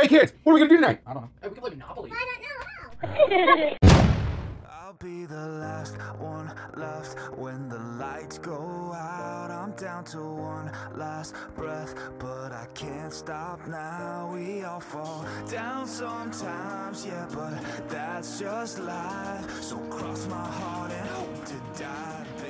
Hey kids, what are we gonna do tonight? I don't know. Hey, we can play Monopoly. I don't know how. I'll be the last one left when the lights go out. I'm down to one last breath, but I can't stop now. We all fall down sometimes, yeah, but that's just life. So cross my heart and hope to die.